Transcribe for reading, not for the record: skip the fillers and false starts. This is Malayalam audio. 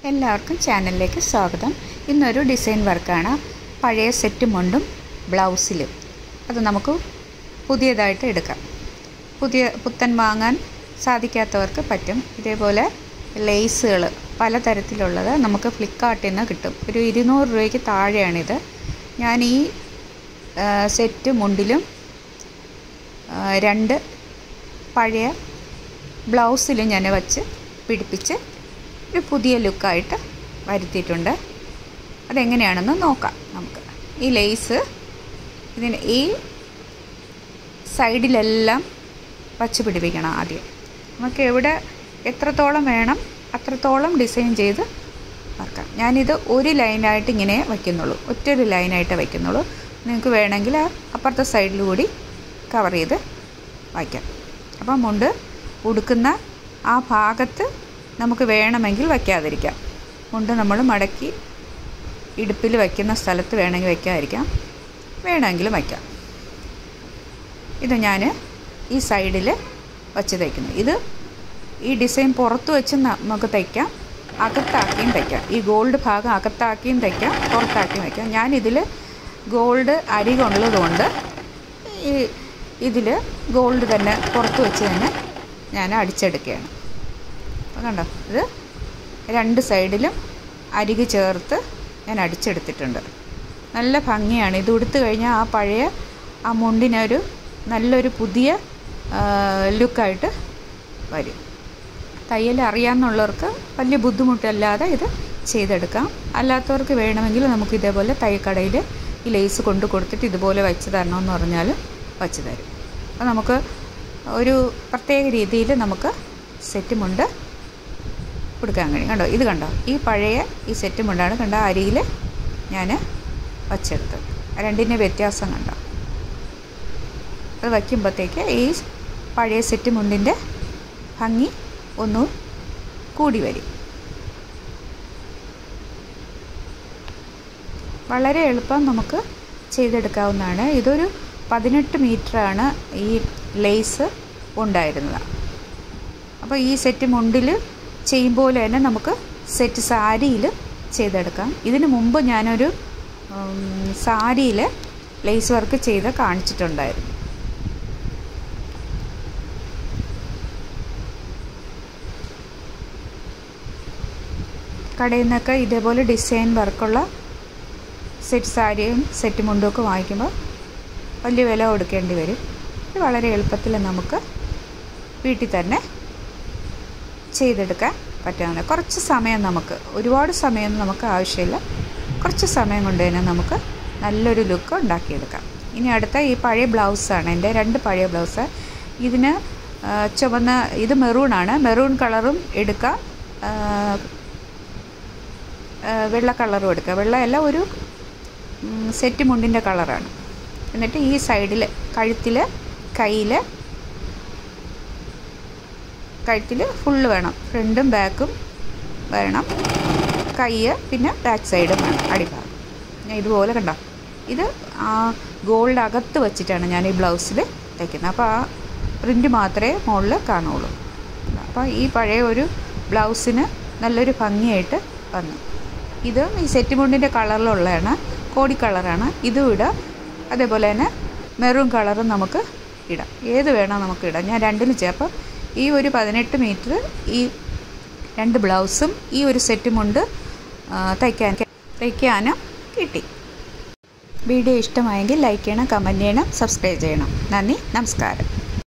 എല്ലാവർക്കും ചാനലിലേക്ക് സ്വാഗതം. ഇന്നൊരു ഡിസൈൻ വർക്കാണ്. പഴയ സെറ്റ് മുണ്ടും ബ്ലൗസിലും അത് നമുക്ക് പുതിയതായിട്ട് എടുക്കാം. പുത്തൻ വാങ്ങാൻ സാധിക്കാത്തവർക്ക് പറ്റും. ഇതേപോലെ ലേസുകൾ പലതരത്തിലുള്ളത് നമുക്ക് ഫ്ലിപ്കാർട്ടിൽ നിന്ന് കിട്ടും. ഒരു 200 രൂപയ്ക്ക് താഴെയാണിത്. ഞാൻ ഈ സെറ്റ് മുണ്ടിലും 2 പഴയ ബ്ലൗസിലും ഞാൻ വച്ച് പിടിപ്പിച്ച് ഒരു പുതിയ ലുക്കായിട്ട് വരുത്തിയിട്ടുണ്ട്. അതെങ്ങനെയാണെന്ന് നോക്കാം നമുക്ക്. ഈ ലേസ് ഇതിന് ഈ സൈഡിലെല്ലാം വച്ച് പിടിപ്പിക്കണം. ആദ്യം നമുക്ക് എവിടെ എത്രത്തോളം വേണം അത്രത്തോളം ഡിസൈൻ ചെയ്ത് വയ്ക്കാം. ഞാനിത് ഒരു ലൈനായിട്ട് ഇങ്ങനെ വയ്ക്കുന്നുള്ളൂ, ഒറ്റൊരു ലൈനായിട്ട് വയ്ക്കുന്നുള്ളൂ. നിങ്ങൾക്ക് വേണമെങ്കിൽ അപ്പുറത്തെ സൈഡിൽ കൂടി കവർ ചെയ്ത് വയ്ക്കാം. അപ്പം മുണ്ട് ഉടുക്കുന്ന ആ ഭാഗത്ത് നമുക്ക് വേണമെങ്കിൽ വയ്ക്കാതിരിക്കാം. മുണ്ട് നമ്മൾ മടക്കി ഇടുപ്പിൽ വയ്ക്കുന്ന സ്ഥലത്ത് വേണമെങ്കിൽ വയ്ക്കാതിരിക്കാം, വേണമെങ്കിലും വയ്ക്കാം. ഇത് ഞാൻ ഈ സൈഡിൽ വച്ച് തയ്ക്കുന്നു. ഇത് ഈ ഡിസൈൻ പുറത്ത് വെച്ച് നമുക്ക് തയ്ക്കാം, അകത്താക്കിയും തയ്ക്കാം. ഈ ഗോൾഡ് ഭാഗം അകത്താക്കിയും തയ്ക്കാം, പുറത്താക്കിയും വയ്ക്കാം. ഞാനിതിൽ ഗോൾഡ് അരികുള്ളതുകൊണ്ട് ഇതിൽ ഗോൾഡ് തന്നെ പുറത്ത് വെച്ച് തന്നെ ഞാൻ അടിച്ചെടുക്കുകയാണ്. കണ്ടോ, ഇത് 2 സൈഡിലും അരിക് ചേർത്ത് ഞാൻ അടിച്ചെടുത്തിട്ടുണ്ട്. നല്ല ഭംഗിയാണ്. ഇത് ഉടുത്തു കഴിഞ്ഞാൽ ആ പഴയ ആ മുണ്ടിനൊരു നല്ലൊരു പുതിയ ലുക്കായിട്ട് വരും. തയ്യൽ അറിയാമെന്നുള്ളവർക്ക് വലിയ ബുദ്ധിമുട്ടല്ലാതെ ഇത് ചെയ്തെടുക്കാം. അല്ലാത്തവർക്ക് വേണമെങ്കിൽ നമുക്ക് ഇതേപോലെ തയ്യക്കടയിൽ ഈ ലേസ് കൊണ്ട് കൊടുത്തിട്ട് ഇതുപോലെ വെച്ച് തരണമെന്ന് പറഞ്ഞാൽ വച്ച് തരും. അപ്പോൾ നമുക്ക് ഒരു പ്രത്യേക രീതിയിൽ നമുക്ക് സെറ്റ് മുണ്ട് കൊടുക്കാൻ കഴിയും. കണ്ടോ, ഇത് കണ്ടോ, ഈ പഴയ ഈ സെറ്റ് മുണ്ടാണ്. കണ്ടോ, അരിയിൽ ഞാൻ വച്ചെടുത്തത്. രണ്ടിൻ്റെ വ്യത്യാസം കണ്ടോ. അത് വയ്ക്കുമ്പോഴത്തേക്ക് ഈ പഴയ സെറ്റ് മുണ്ടിൻ്റെ ഭംഗി ഒന്ന് കൂടി വരും. വളരെ എളുപ്പം നമുക്ക് ചെയ്തെടുക്കാവുന്നതാണ്. ഇതൊരു 18 മീറ്ററാണ് ഈ ലേസ് ഉണ്ടായിരുന്നത്. അപ്പോൾ ഈ സെറ്റ് മുണ്ടിൽ ചെയ്യുമ്പോൾ തന്നെ നമുക്ക് സെറ്റ് സാരിയിൽ ചെയ്തെടുക്കാം. ഇതിന് മുമ്പ് ഞാനൊരു സാരിയിൽ ലേസ് വർക്ക് ചെയ്ത് കാണിച്ചിട്ടുണ്ടായിരുന്നു. കടയിൽ നിന്നൊക്കെ ഇതേപോലെ ഡിസൈൻ വർക്കുള്ള സെറ്റ് സാരിയും സെറ്റ് മുണ്ടും ഒക്കെ വാങ്ങിക്കുമ്പോൾ വലിയ വില കൊടുക്കേണ്ടി വരും. ഇത് വളരെ എളുപ്പത്തിൽ നമുക്ക് വീട്ടിൽ തന്നെ ചെയ്തെടുക്കാൻ പറ്റാവുന്ന കുറച്ച് സമയം, നമുക്ക് ഒരുപാട് സമയം നമുക്ക് ആവശ്യമില്ല. കുറച്ച് സമയം കൊണ്ട് തന്നെ നമുക്ക് നല്ലൊരു ലുക്ക് ഉണ്ടാക്കിയെടുക്കാം. ഇനി അടുത്ത ഈ പഴയ ബ്ലൗസാണ് എൻ്റെ 2 പഴയ ബ്ലൗസ്. ഇതിന് ചുവന്ന, ഇത് മെറൂണാണ്. മെറൂൺ കളറും എടുക്കാം, വെള്ള കളറും എടുക്കാം. വെള്ളമല്ല, ഒരു സെറ്റ് മുണ്ടിൻ്റെ കളറാണ്. എന്നിട്ട് ഈ സൈഡിൽ കഴുത്തിൽ കഴുത്തിൽ ഫുള്ള് വേണം, ഫ്രണ്ടും ബാക്കും വേണം, കൈ പിന്നെ ബാക്ക് സൈഡും വേണം, അടിഭാഗം. ഞാൻ ഇതുപോലെ കണ്ടോ, ഇത് ആ ഗോൾഡ് അകത്ത് വെച്ചിട്ടാണ് ഞാൻ ഈ ബ്ലൗസിൽ തയ്ക്കുന്നത്. അപ്പോൾ ആ പ്രിൻ്റ് മാത്രമേ മുകളിൽ കാണുള്ളൂ. അപ്പോൾ ഈ പഴയ ഒരു ബ്ലൗസിന് നല്ലൊരു ഭംഗിയായിട്ട് വന്നു. ഇതും ഈ സെറ്റ് മുണ്ടിൻ്റെ കളറിലുള്ളതാണ്, കോടി കളറാണ്. ഇതും ഇടാം, അതേപോലെ തന്നെ മെറൂൺ കളറും നമുക്ക് ഇടാം. ഏത് വേണം നമുക്ക് ഇടാം. ഞാൻ രണ്ടിലും ചേർപ്പം ഈ ഒരു 18 മീറ്റർ ഈ 2 ബ്ലൗസും ഈ ഒരു സെറ്റും കൊണ്ട് തയ്ക്കാനും കിട്ടി. വീഡിയോ ഇഷ്ടമായെങ്കിൽ ലൈക്ക് ചെയ്യണം, കമൻറ്റ് ചെയ്യണം, സബ്സ്ക്രൈബ് ചെയ്യണം. നന്ദി, നമസ്കാരം.